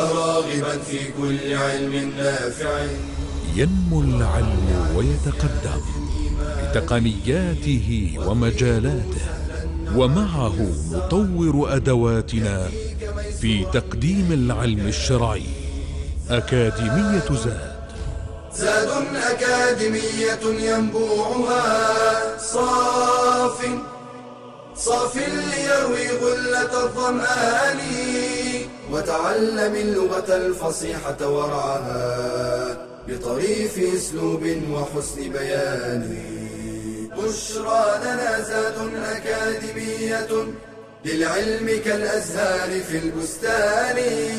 راغبا في كل علم نافع. ينمو العلم ويتقدم بتقنياته ومجالاته، ومعه نطور أدواتنا في تقديم العلم الشرعي. أكاديمية زاد أكاديمية ينبوعها صاف ليروي غلة الظمآن، وتعلم اللغة الفصيحة ورعاها بطريف أسلوب وحسن بيان. بشرى لنا زاد أكاديمية للعلم كالأزهار في البستان.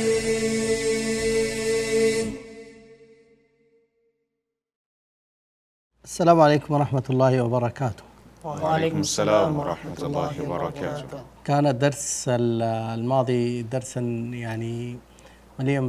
السلام عليكم ورحمة الله وبركاته. وعليكم السلام ورحمة الله وبركاته. كان الدرس الماضي درسا يعني مليئا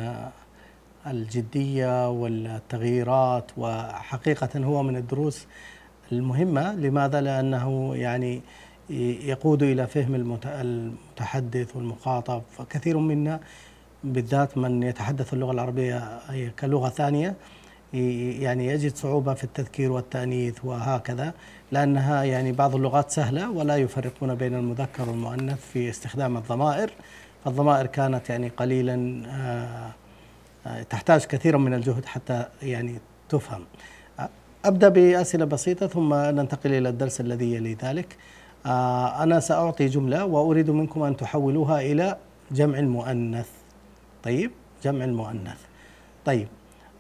بالجدية والتغييرات، وحقيقة هو من الدروس المهمة. لماذا؟ لأنه يعني يقود إلى فهم المتحدث والمخاطب. فكثير منا بالذات من يتحدث اللغة العربية كلغة ثانية يعني يجد صعوبة في التذكير والتأنيث وهكذا، لأنها يعني بعض اللغات سهلة ولا يفرقون بين المذكر والمؤنث في استخدام الضمائر. فالضمائر كانت يعني قليلا تحتاج كثيرا من الجهد حتى يعني تفهم. أبدأ بأسئلة بسيطة ثم ننتقل إلى الدرس الذي يلي ذلك. أنا سأعطي جملة وأريد منكم أن تحولوها إلى جمع المؤنث. طيب، جمع المؤنث. طيب،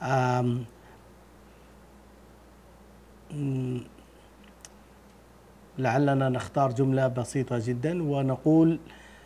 لعلنا نختار جملة بسيطة جدا ونقول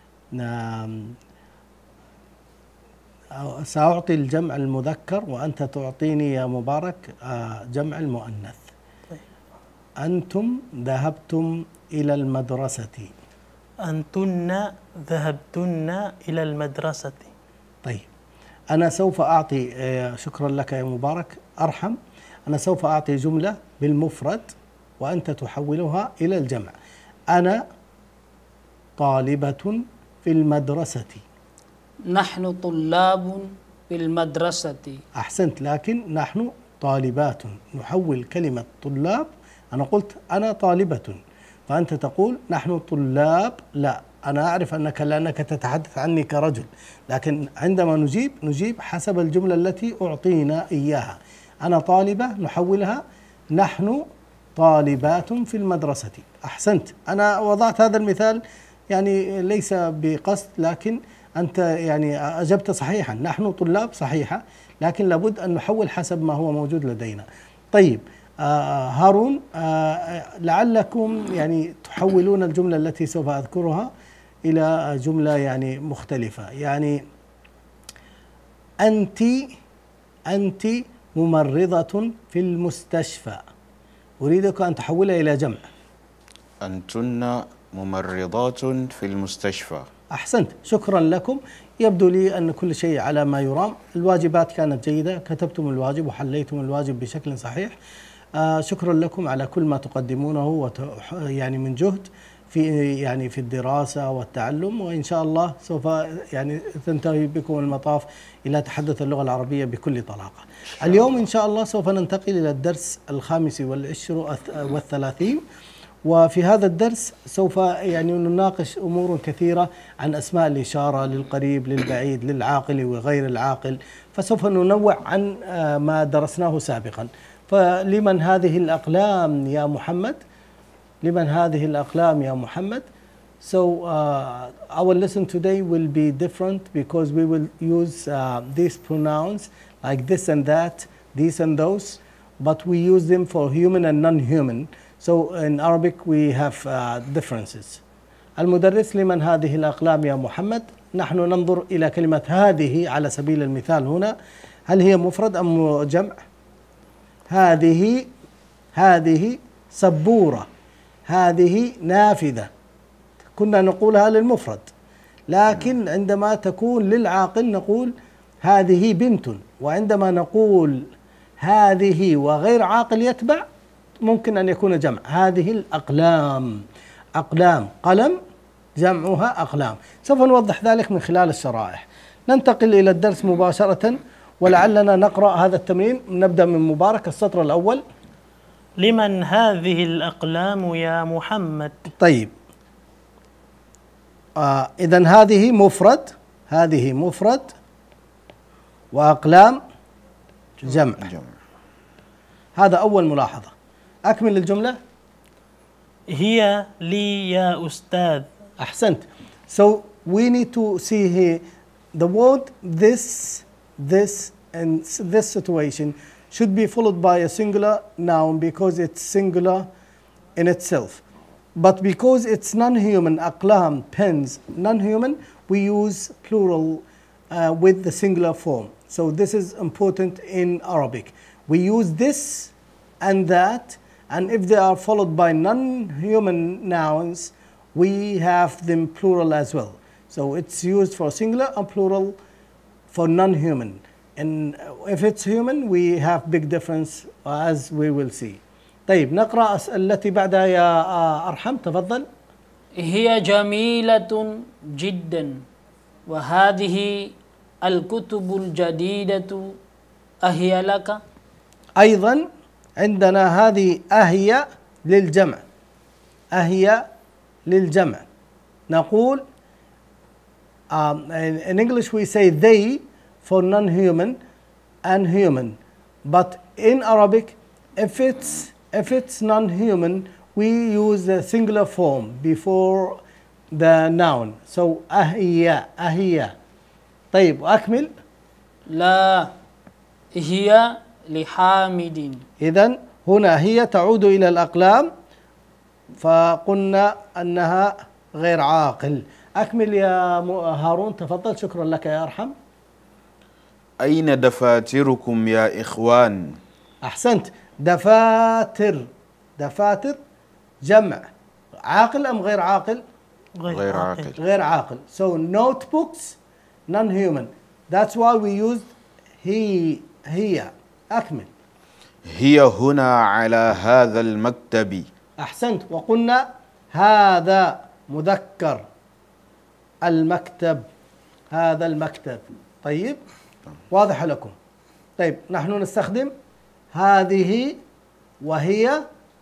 سأعطي الجمع المذكر وأنت تعطيني يا مبارك جمع المؤنث. أنتم ذهبتم إلى المدرسة. أنتن ذهبتن إلى المدرسة. طيب، أنا سوف أعطي شكرا لك يا مبارك، أرحم. أنا سوف أعطي جملة بالمفرد وأنت تحولها إلى الجمع. أنا طالبة في المدرسة. نحن طلاب في المدرسة. أحسنت، لكن نحن طالبات. نحول كلمة طلاب، أنا قلت أنا طالبة فأنت تقول نحن طلاب. لا، أنا أعرف أنك لأنك تتحدث عني كرجل، لكن عندما نجيب حسب الجملة التي أعطينا إياها. أنا طالبة نحولها نحن طالبات في المدرسة. أحسنت، أنا وضعت هذا المثال يعني ليس بقصد، لكن أنت يعني أجبت صحيحا. نحن طلاب صحيحة، لكن لابد أن نحول حسب ما هو موجود لدينا. طيب، هارون، لعلكم يعني تحولون الجملة التي سوف أذكرها إلى جملة يعني مختلفة. يعني أنت ممرضة في المستشفى. أريدك أن تحولها إلى جمع. أنتن ممرضات في المستشفى. أحسنت، شكرا لكم. يبدو لي أن كل شيء على ما يرام. الواجبات كانت جيدة، كتبتم الواجب وحليتم الواجب بشكل صحيح. شكرا لكم على كل ما تقدمونه يعني من جهد في الدراسة والتعلم، وإن شاء الله سوف يعني تنتهي بكم المطاف إلى تحدث اللغة العربية بكل طلاقة. اليوم إن شاء الله سوف ننتقل إلى الدرس 35، وفي هذا الدرس سوف يعني نناقش أمور كثيرة عن أسماء الإشارة للقريب للبعيد للعاقل وغير العاقل، فسوف ننوع عن ما درسناه سابقا. فلمن هذه الأقلام يا محمد؟ لمن هذه الأقلام يا محمد؟ So our lesson today will be different because we will use these pronouns like this and that, these and those, but we use them for human and non-human. So in Arabic we have differences. المدرس: لمن هذه الأقلام يا محمد؟ نحن ننظر إلى كلمة هذه على سبيل المثال هنا، هل هي مفرد أم جمع؟ هذه سبورة، هذه نافذة. كنا نقولها للمفرد، لكن عندما تكون للعاقل نقول هذه بنت، وعندما نقول هذه وغير عاقل يتبع ممكن أن يكون جمع. هذه الأقلام، أقلام، قلم جمعها أقلام. سوف نوضح ذلك من خلال الشرائح، ننتقل إلى الدرس مباشرة، ولعلنا نقرأ هذا التمرين. نبدأ من مبارك السطر الأول. لمن هذه الأقلام يا محمد؟ طيب، إذن هذه مفرد وأقلام جمع. هذا أول ملاحظة. أكمل الجملة. هي لي يا أستاذ. أحسنت. So we need to see here the word this and this situation should be followed by a singular noun because it's singular in itself. But because it's non-human, aqlam, pens, non-human, we use plural with the singular form. So this is important in Arabic. We use this and that, and if they are followed by non-human nouns, we have them plural as well. So it's used for singular and plural for non-human. And if it's human, we have big difference as we will see. طيب، نقرأ التي بعدها يا أرحم، تفضل. هي جميلة جدا، وهذه الكتب الجديدة أهي لك. أيضا عندنا هذه أهي للجمع. أهي للجمع. نقول in English we say they for non-human and human, but in Arabic if it's non-human we use the singular form before the noun. So أهي. طيب، وأكمل. لا، هي لحامد. إذن هنا هي تعود إلى الأقلام، فقلنا أنها غير عاقل. أكمل يا هارون، تفضل. شكرا لك يا أرحم. أين دفاتركم يا إخوان؟ أحسنت. دفاتر جمع. عاقل أم غير عاقل؟ غير عاقل. غير عاقل. So notebooks non-human. That's why we used هي. أكمل. هي هنا على هذا المكتب. أحسنت. وقلنا هذا مذكر، المكتب، هذا المكتب. طيب، واضح لكم. طيب، نحن نستخدم هذه وهي.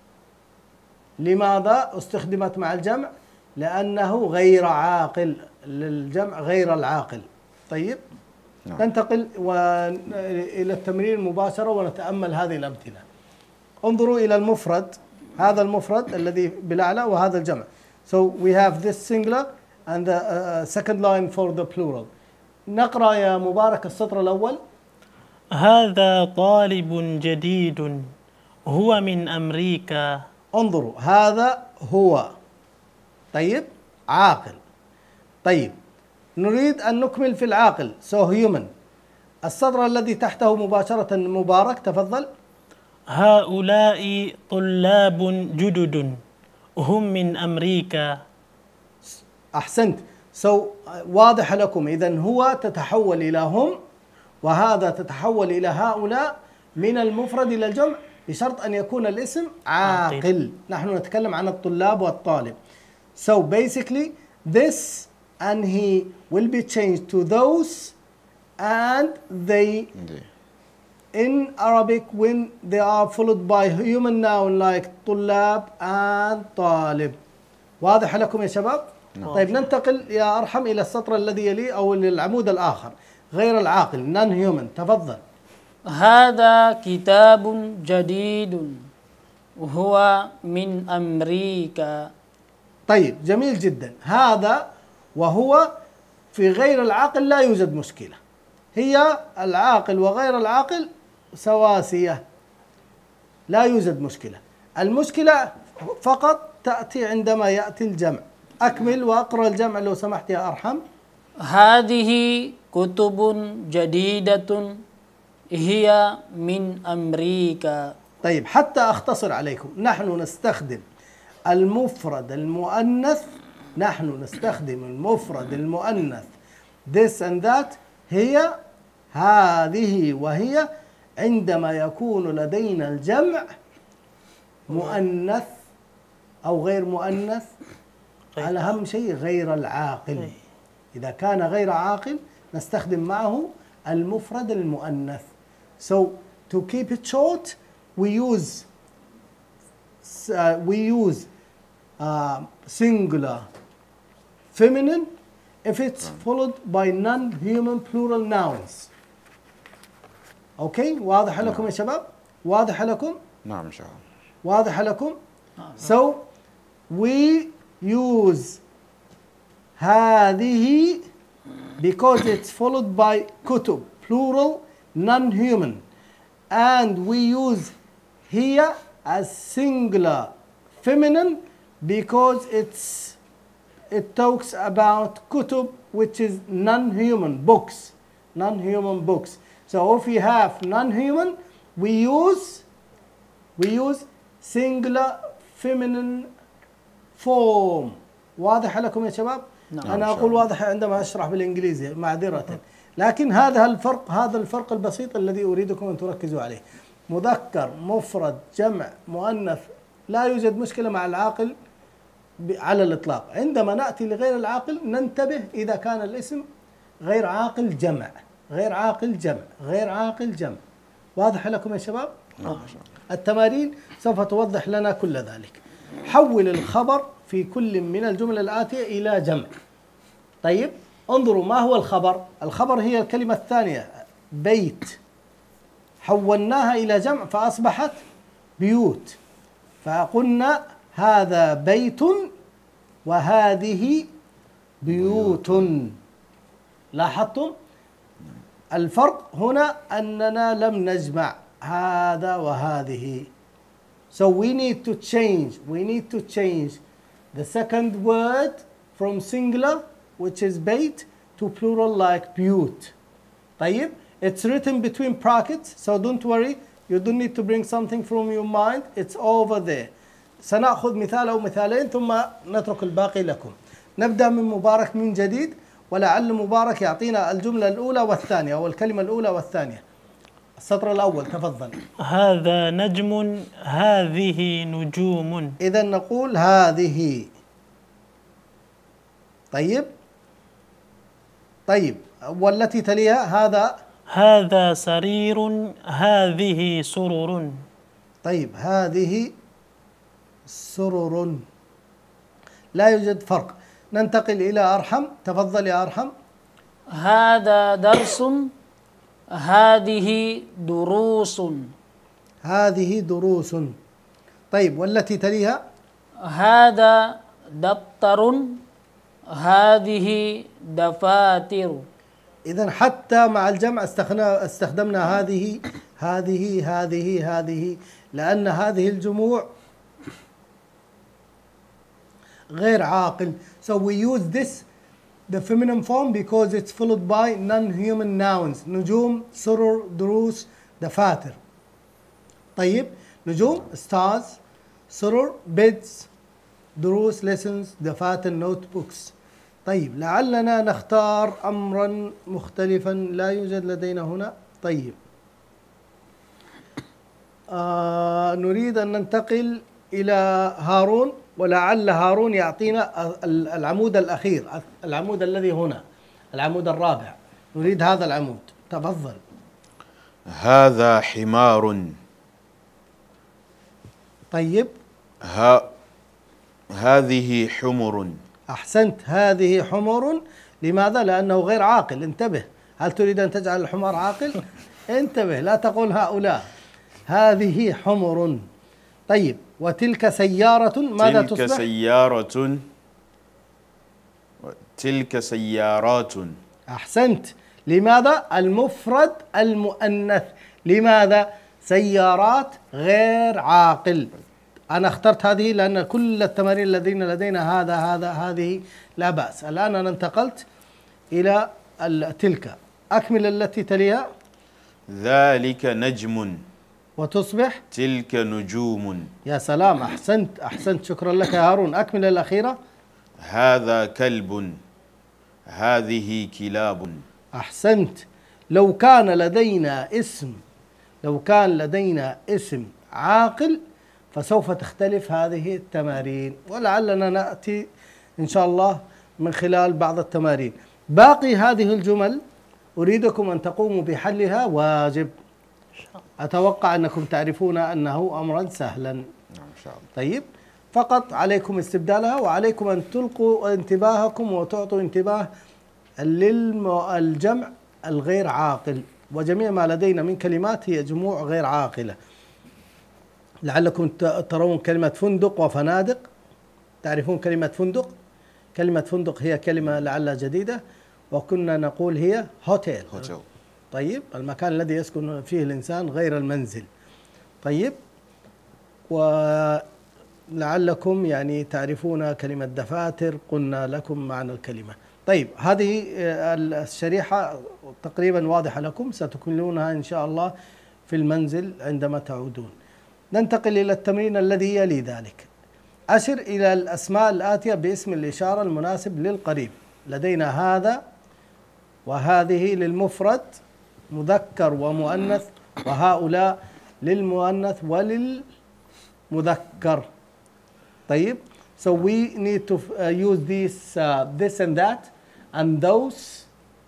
لماذا استخدمت مع الجمع؟ لأنه غير عاقل، للجمع غير العاقل. طيب، ننتقل إلى التمرين مباشرة ونتأمل هذه الأمثلة. انظروا إلى المفرد، هذا المفرد الذي بالأعلى وهذا الجمع. So we have this singular and the second line for the plural. نقرأ يا مبارك السطر الأول. هذا طالب جديد، هو من أمريكا. انظروا، هذا هو. طيب، عاقل. طيب، نريد أن نكمل في العاقل. So human. السطر الذي تحته مباشرة مبارك، تفضل. هؤلاء طلاب جدد، هم من أمريكا. أحسنت. So واضح لكم. إذن هو تتحول إلى هم، وهذا تتحول إلى هؤلاء، من المفرد إلى الجمع، بشرط أن يكون الاسم عاقل. نحن نتكلم عن الطلاب والطالب. So basically this and he will be changed to those and they. In Arabic when they are followed by human noun like طلاب and طالب. واضح لكم يا شباب؟ طيب، ننتقل يا أرحم إلى السطر الذي يليه أو للعمود الآخر، غير العاقل non-human. تفضل. هذا كتاب جديد، وهو من أمريكا. طيب، جميل جدا. هذا وهو في غير العاقل لا يوجد مشكلة. هي العاقل وغير العاقل سواسية، لا يوجد مشكلة. المشكلة فقط تأتي عندما يأتي الجمع. أكمل وأقرأ الجمع لو سمحت يا أرحم. هذه كتب جديدة، هي من أمريكا. طيب، حتى أختصر عليكم، نحن نستخدم المفرد المؤنث. this and that، هي، هذه وهي، عندما يكون لدينا الجمع مؤنث أو غير مؤنث، على أهم شيء غير العاقل. إذا كان غير عاقل نستخدم معه المفرد المؤنث. So to keep it short we use singular feminine if it's followed by non-human plural nouns. اوكي واضح لكم يا شباب؟ واضح لكم؟ نعم إن شاء الله. واضح لكم؟ So we use هذه because it's followed by كتب plural non-human, and we use here as singular feminine because it talks about كتب which is non-human books. Non-human books. So if we have non-human we use singular feminine form. واضح لكم يا شباب؟ أنا أقول واضح عندما أشرح بالإنجليزي معذرة، لكن هذا الفرق البسيط الذي أريدكم أن تركزوا عليه. مذكر مفرد جمع مؤنث لا يوجد مشكلة مع العاقل على الإطلاق. عندما نأتي لغير العاقل ننتبه إذا كان الاسم غير عاقل جمع، غير عاقل جمع، غير عاقل جمع. واضح لكم يا شباب؟ التمارين سوف توضح لنا كل ذلك. حول الخبر في كل من الجمل الآتية إلى جمع. طيب انظروا ما هو الخبر؟ الخبر هي الكلمة الثانية بيت، حولناها إلى جمع فأصبحت بيوت، فقلنا هذا بيت وهذه بيوت. لاحظتم الفرق هنا أننا لم نجمع هذا وهذه. So we need to change the second word from singular which is بيت to plural like بيوت. طيب it's written between brackets so don't worry, you don't need to bring something from your mind, it's over there. سنأخذ مثال أو مثالين ثم نترك الباقي لكم. نبدأ من مبارك من جديد، ولعل مبارك يعطينا الجملة الأولى والثانية أو الكلمة الأولى والثانية. السطر الأول تفضل. هذا نجم هذه نجوم. إذا نقول هذه. طيب والتي تليها هذا سرير هذه سرر. طيب هذه سرر، لا يوجد فرق. ننتقل إلى أرحم، تفضل يا أرحم. هذا درس هذه دروس. هذه دروس. طيب والتي تليها؟ هذا دفتر هذه دفاتر. إذن حتى مع الجمع استخدمنا هذه هذه هذه هذه، لأن هذه الجموع غير عاقل. So we use this the feminine form because it's followed by non-human nouns. نجوم، سرر، دروس، دفاتر. طيب نجوم stars، سرر beds، دروس lessons، دفاتر notebooks. طيب لعلنا نختار أمرا مختلفا لا يوجد لدينا هنا. طيب نريد أن ننتقل إلى هارون، ولعل هارون يعطينا العمود الأخير، العمود الذي هنا، العمود الرابع. نريد هذا العمود، تفضل. هذا حمار. طيب هذه حمر. أحسنت، هذه حمر. لماذا؟ لأنه غير عاقل. انتبه، هل تريد أن تجعل الحمار عاقل؟ انتبه، لا تقول هؤلاء. هذه حمر. طيب وتلك سيارة، ماذا تصبح؟ تلك سيارة. تلك سيارات. أحسنت. لماذا؟ المفرد المؤنث. لماذا؟ سيارات غير عاقل. أنا اخترت هذه لأن كل التمارين الذين لدينا هذه لا بأس. الآن أنا انتقلت إلى تلك. أكمل التي تليها. ذلك نجم. وتصبح تلك نجوم. يا سلام، أحسنت، شكرا لك يا هارون. أكمل الأخيرة. هذا كلب هذه كلاب. أحسنت. لو كان لدينا اسم عاقل فسوف تختلف هذه التمارين، ولعلنا نأتي إن شاء الله من خلال بعض التمارين. باقي هذه الجمل أريدكم أن تقوموا بحلها واجب. أتوقع أنكم تعرفون أنه أمرا سهلا. نعم إن شاء الله. طيب، فقط عليكم استبدالها، وعليكم أن تلقوا انتباهكم وتعطوا انتباه للجمع الغير عاقل، وجميع ما لدينا من كلمات هي جموع غير عاقلة. لعلكم ترون كلمة فندق وفنادق. تعرفون كلمة فندق؟ كلمة فندق هي كلمة لعلها جديدة، وكنا نقول هي هوتيل. طيب، المكان الذي يسكن فيه الإنسان غير المنزل. طيب، ولعلكم يعني تعرفون كلمة دفاتر، قلنا لكم معنى الكلمة. طيب، هذه الشريحة تقريبا واضحة لكم، ستكملونها إن شاء الله في المنزل عندما تعودون. ننتقل إلى التمرين الذي يلي ذلك. أشر إلى الأسماء الآتية باسم الإشارة المناسب للقريب. لدينا هذا وهذه للمفرد مذكر ومؤنث، وهؤلاء للمؤنث وللمذكر. طيب، so we need to use this and that and those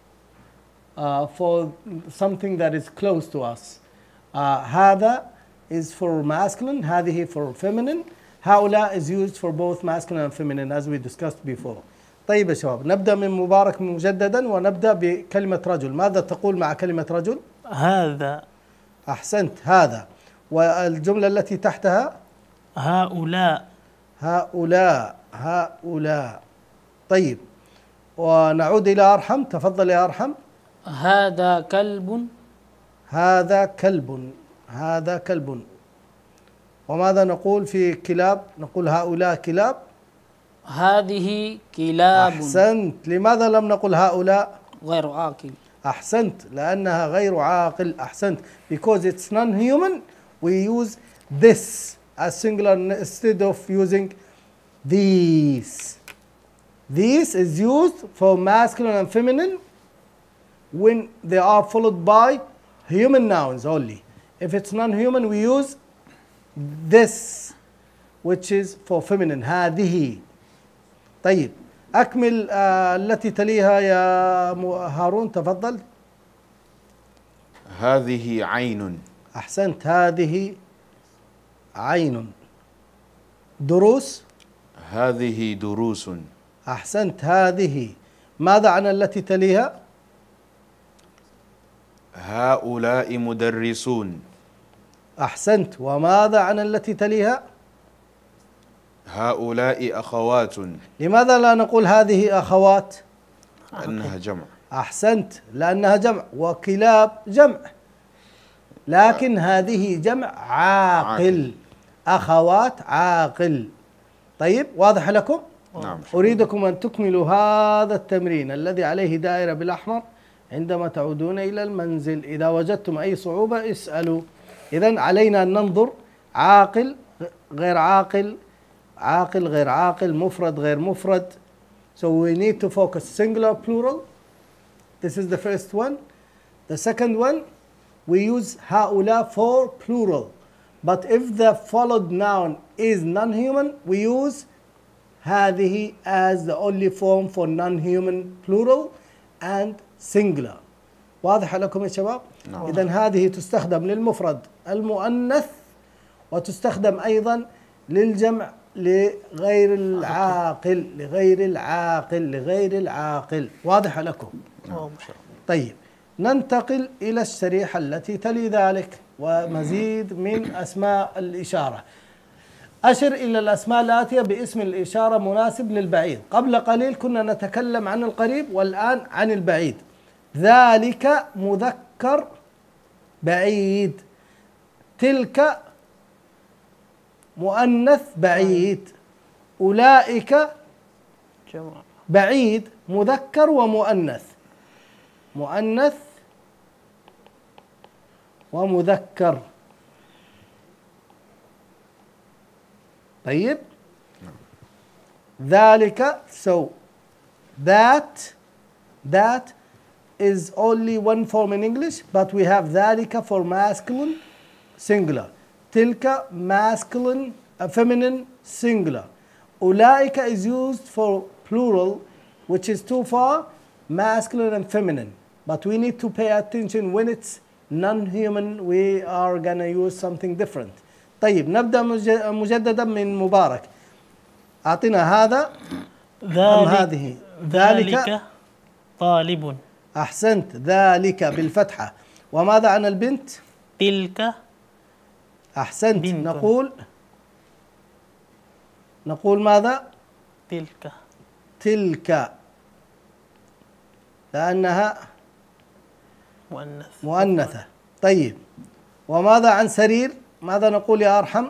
for something that is close to us. هذا is for masculine, هذه for feminine. هؤلاء is used for both masculine and feminine as we discussed before. طيب يا شباب، نبدأ من مبارك مجددا ونبدأ بكلمة رجل. ماذا تقول مع كلمة رجل؟ هذا. أحسنت، هذا. والجملة التي تحتها؟ هؤلاء. هؤلاء، هؤلاء. طيب، ونعود إلى أرحم. تفضل يا أرحم. هذا كلب. هذا كلب، هذا كلب. وماذا نقول في كلاب؟ نقول هؤلاء كلاب. هذه كلاب. أحسنت. لماذا لم نقل هؤلاء؟ غير عاقل. أحسنت، لأنها غير عاقل. أحسنت. Because it's non-human we use this as singular instead of using these. This is used for masculine and feminine when they are followed by human nouns only. If it's non-human we use this which is for feminine. هذه. طيب، أكمل التي تليها يا هارون. تفضل. هذه عين. أحسنت، هذه عين. دروس. هذه دروس. أحسنت، هذه. ماذا عن التي تليها؟ هؤلاء مدرسون. أحسنت. وماذا عن التي تليها؟ هؤلاء أخوات. لماذا لا نقول هذه أخوات؟ لأنها جمع. أحسنت، لأنها جمع، وكلاب جمع، لكن هذه جمع عاقل. أخوات عاقل. طيب، واضح لكم؟ نعم. أريدكم أن تكملوا هذا التمرين الذي عليه دائرة بالأحمر عندما تعودون إلى المنزل. إذا وجدتم أي صعوبة اسألوا. إذن علينا أن ننظر عاقل غير عاقل، عاقل غير عاقل، مفرد غير مفرد. So we need to focus singular, plural. This is the first one. The second one, we use هؤلاء for plural. But if the followed noun is non-human, we use هذه as the only form for non-human plural and singular. واضح لكم يا شباب؟ نعم. إذن هذه تستخدم للمفرد المؤنث، وتستخدم أيضا للجمع لغير العاقل، لغير العاقل، لغير العاقل. واضح لكم؟ طيب، ننتقل إلى الشريحة التي تلي ذلك ومزيد من أسماء الإشارة. أشر إلى الأسماء الآتية باسم الإشارة مناسب للبعيد. قبل قليل كنا نتكلم عن القريب، والآن عن البعيد. ذلك مذكر بعيد، تلك مؤنث بعيد، أولئك بعيد مذكر ومؤنث، مؤنث ومذكر. طيب، ذلك so that is only one form in English, but we have ذلك for masculine singular, تلك masculine feminine singular, أولئك is used for plural which is too far masculine and feminine. but we need to pay attention when it's non-human we are gonna use something different. طيب نبدأ مجددا من مبارك. أعطنا هذا أم هذه؟ ذلك طالب. أحسنت، ذلك بالفتحة. وماذا عن البنت؟ تلك. أحسنت. بنت. نقول ماذا؟ تلك. تلك لأنها مؤنثة. طيب وماذا عن سرير؟ ماذا نقول يا أرحم؟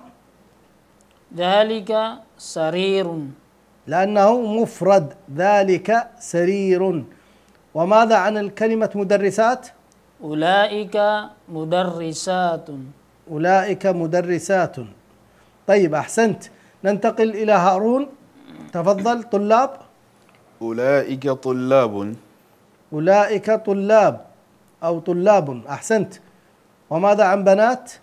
ذلك سرير لأنه مفرد، ذلك سرير. وماذا عن الكلمة مدرسات؟ أولئك مدرسات. أولئك مدرسات. طيب أحسنت. ننتقل إلى هارون، تفضل. طلاب. أولئك طلاب. أولئك طلاب أو طلاب. أحسنت. وماذا عن بنات؟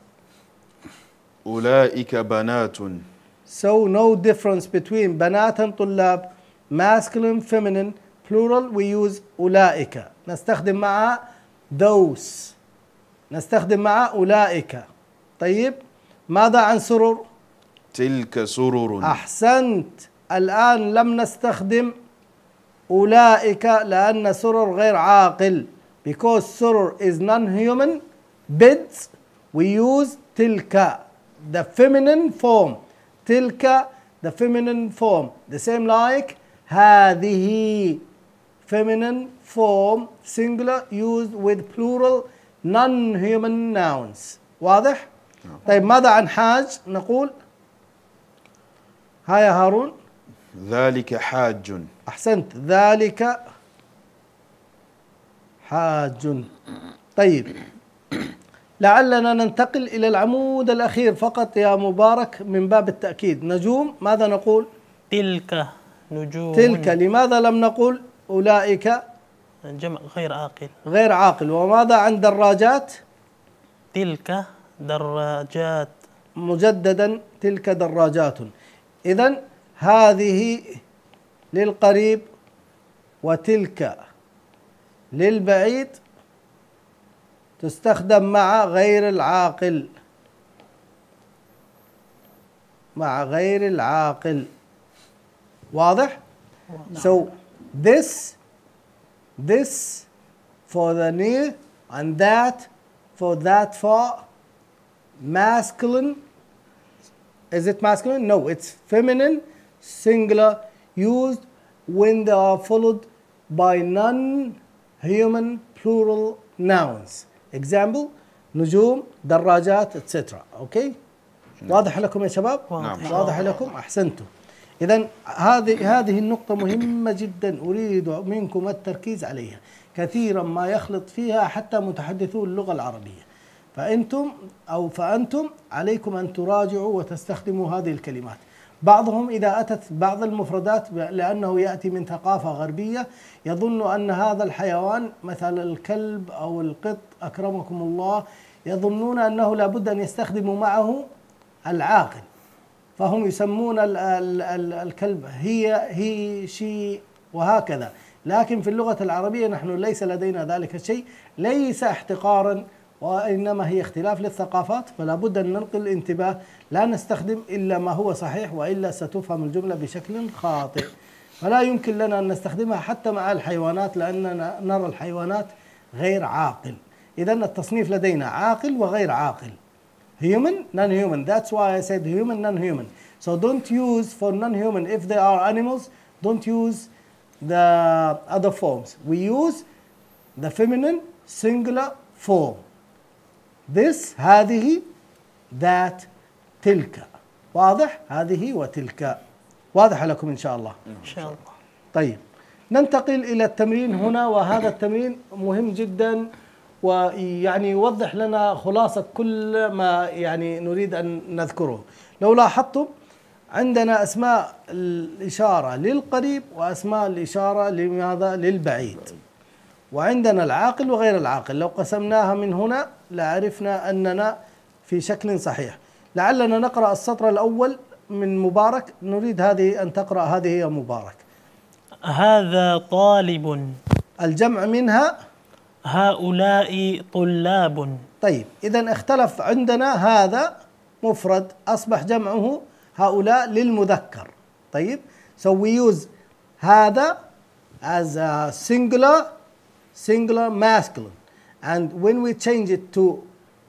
أولئك بنات. So no difference between بنات and طلاب. Masculine, feminine, plural we use أولئك. نستخدم معها those. نستخدم معها أولئك. طيب ماذا عن سرر؟ تلك سرر. أحسنت. الآن لم نستخدم أولئك لأن سرر غير عاقل. Because سرر is non-human. Beds we use تلك, the feminine form. تلك the feminine form. The same like هذه feminine form singular used with plural non-human nouns. واضح؟ طيب ماذا عن حاج؟ نقول ها يا هارون. ذلك حاج. أحسنت، ذلك حاج. طيب لعلنا ننتقل إلى العمود الأخير فقط يا مبارك من باب التأكيد. نجوم ماذا نقول؟ تلك نجوم. تلك. لماذا لم نقول أولئك؟ جمع غير عاقل. غير عاقل. وماذا عن دراجات؟ تلك دراجات. مجددا تلك دراجات. إذن هذه للقريب وتلك للبعيد تستخدم مع غير العاقل. مع غير العاقل. واضح؟ So this for the near and that for that far. Masculine. Is it masculine? No, it's feminine singular used when they are followed by non-human plural nouns. Example نجوم، دراجات etc. Okay? واضح لكم يا شباب؟ واضح لكم؟ أحسنتم. إذن هذه النقطة مهمة جدا أريد منكم التركيز عليها. كثيرا ما يخلط فيها حتى متحدثو اللغة العربية. فأنتم عليكم أن تراجعوا وتستخدموا هذه الكلمات. بعضهم إذا أتت بعض المفردات لأنه يأتي من ثقافة غربية يظن أن هذا الحيوان مثل الكلب أو القط أكرمكم الله، يظنون أنه لابد أن يستخدموا معه العاقل، فهم يسمون الكلب هي شي وهكذا. لكن في اللغة العربية نحن ليس لدينا ذلك الشيء، ليس احتقارا وإنما هي اختلاف للثقافات، فلا بد أن نلقي الانتباه لا نستخدم إلا ما هو صحيح وإلا ستفهم الجملة بشكل خاطئ. فلا يمكن لنا أن نستخدمها حتى مع الحيوانات لأننا نرى الحيوانات غير عاقل. إذن التصنيف لدينا عاقل وغير عاقل. Human, non-human. That's why I said human, non-human. So don't use for non-human if they are animals, don't use the other forms. We use the feminine singular form. This هذه that تلك. واضح؟ هذه وتلك. واضح لكم إن شاء الله؟ إن شاء الله. طيب ننتقل إلى التمرين هنا، وهذا التمرين مهم جدا ويعني يوضح لنا خلاصة كل ما يعني نريد أن نذكره. لو لاحظتم عندنا أسماء الإشارة للقريب وأسماء الإشارة لماذا؟ للبعيد. وعندنا العاقل وغير العاقل. لو قسمناها من هنا لعرفنا أننا في شكل صحيح. لعلنا نقرأ السطر الأول من مبارك. نريد هذه أن تقرأ هذه يا مبارك. هذا طالب. الجمع منها هؤلاء طلاب. طيب إذا اختلف عندنا، هذا مفرد أصبح جمعه هؤلاء للمذكر. طيب so we use هذا as a singular masculine, and when we change it to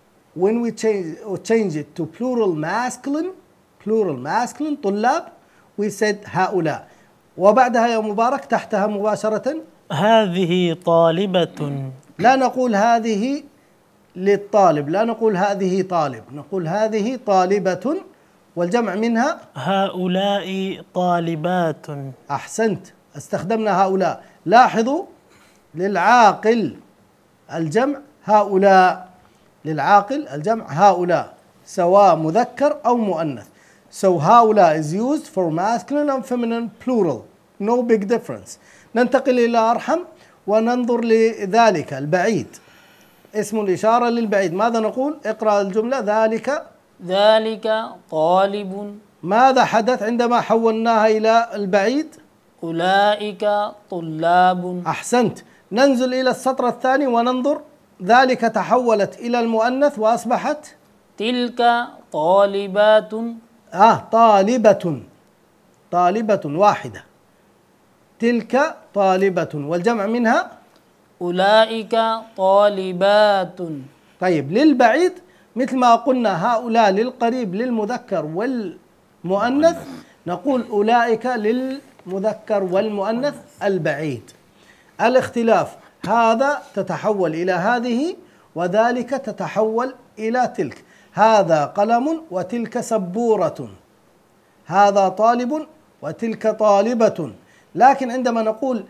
plural masculine طلاب we said هؤلاء. وبعدها يا مبارك تحتها مباشرة هذه طالبة. لا نقول هذه للطالب، لا نقول هذه طالب، نقول هذه طالبة والجمع منها هؤلاء طالبات. أحسنت، استخدمنا هؤلاء. لاحظوا للعاقل الجمع هؤلاء، للعاقل الجمع هؤلاء سواء مذكر أو مؤنث. So هؤلاء is used for masculine and feminine plural, no big difference. ننتقل إلى أرحم وننظر لذلك البعيد، اسم الإشارة للبعيد. ماذا نقول؟ اقرأ الجملة. ذلك طالب. ماذا حدث عندما حولناها إلى البعيد؟ أولئك طلاب. أحسنت. ننزل إلى السطر الثاني وننظر، ذلك تحولت إلى المؤنث وأصبحت تلك طالبات. طالبة واحدة، تلك طالبة والجمع منها أولئك طالبات. طيب للبعيد مثل ما قلنا هؤلاء للقريب للمذكر والمؤنث، نقول أولئك للمذكر والمؤنث البعيد. الاختلاف هذا تتحول إلى هذه وذلك تتحول إلى تلك. هذا قلم وتلك سبورة، هذا طالب وتلك طالبة. لكن عندما نقول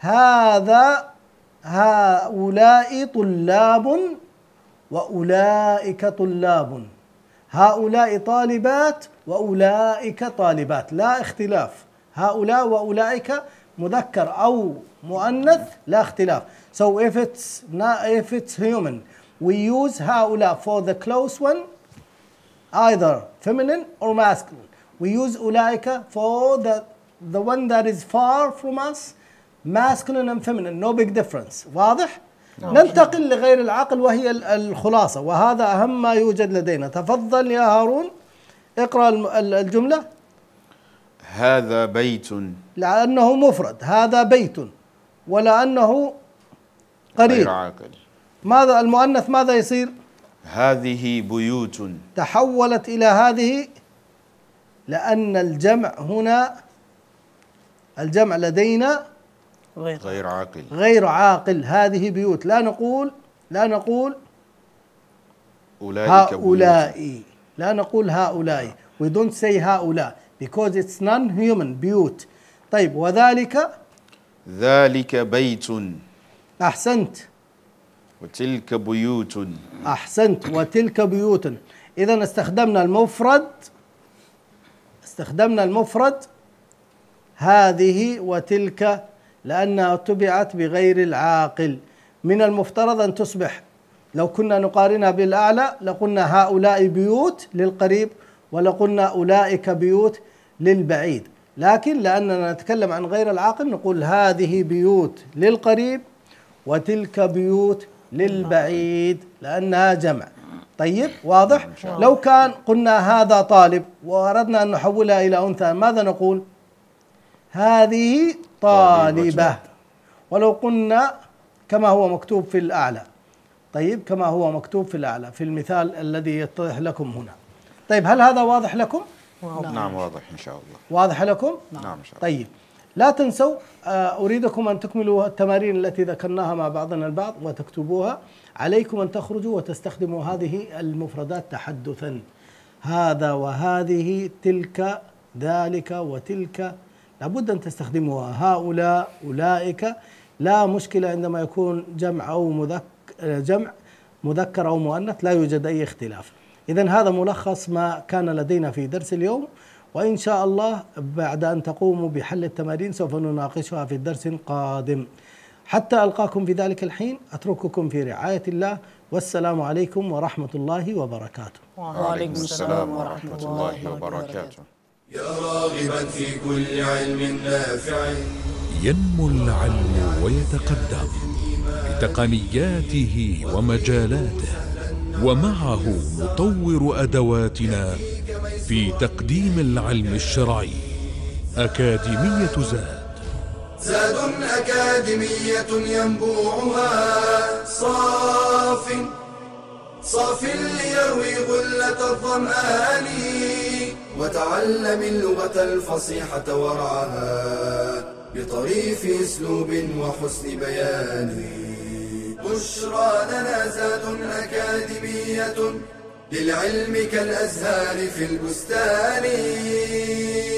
هؤلاء طلاب وأولئك طلاب، هؤلاء طالبات وأولئك طالبات، لا اختلاف. هؤلاء وأولئك مذكر أو مؤنث لا اختلاف. So if it's human we use هؤلاء for the close one either feminine or masculine. We use أولئك for the one that is far from us masculine and feminine, no big difference. واضح؟ ننتقل لغير العاقل وهي الخلاصة، وهذا أهم ما يوجد لدينا. تفضل يا هارون اقرأ الجملة. هذا بيت. لأنه مفرد، هذا بيت، ولأنه قريب غير عاقل. ماذا المؤنث ماذا يصير؟ هذه بيوت. تحولت إلى هذه لأن الجمع هنا، الجمع لدينا غير عاقل. هذه بيوت. لا نقول هؤلاء، لا نقول هؤلاء. We don't say هؤلاء because it's non-human. بيوت. طيب ذلك بيت. أحسنت. وتلك بيوت. أحسنت، وتلك بيوت. إذا استخدمنا المفرد هذه وتلك لأنها تبعت بغير العاقل. من المفترض أن تصبح، لو كنا نقارنها بالأعلى لقلنا هؤلاء بيوت للقريب ولقلنا أولئك بيوت للبعيد، لكن لأننا نتكلم عن غير العاقل نقول هذه بيوت للقريب وتلك بيوت للبعيد لأنها جمع. طيب واضح؟ لو كان قلنا هذا طالب وأردنا أن نحولها إلى أنثى ماذا نقول؟ هذه طالبة. ولو قلنا كما هو مكتوب في الأعلى، طيب كما هو مكتوب في الأعلى في المثال الذي يتضح لكم هنا. طيب هل هذا واضح لكم؟ نعم واضح إن شاء الله. واضح لكم؟ نعم إن شاء الله. طيب لا تنسوا، أريدكم أن تكملوا التمارين التي ذكرناها مع بعضنا البعض وتكتبوها. عليكم أن تخرجوا وتستخدموا هذه المفردات تحدثا. هذا وهذه، تلك، ذلك وتلك، لابد أن تستخدموها. هؤلاء، أولئك، لا مشكلة عندما يكون جمع مذكر أو مؤنث، لا يوجد أي اختلاف. إذن هذا ملخص ما كان لدينا في درس اليوم، وإن شاء الله بعد أن تقوموا بحل التمارين سوف نناقشها في درس قادم. حتى ألقاكم في ذلك الحين أترككم في رعاية الله، والسلام عليكم ورحمة الله وبركاته. وعليكم السلام ورحمة الله وبركاته. يا راغبا في كل علم نافع ينمو العلم ويتقدم بتقنياته ومجالاته، ومعه نطور أدواتنا في تقديم العلم الشرعي. أكاديمية زاد أكاديمية ينبوعها صاف ليروي غلة الظمآن، وتعلم اللغة الفصيحة ورعاها بطريف أسلوب وحسن بيان. بشرى لنا زاد أكاديمية للعلم كالأزهار في البستان.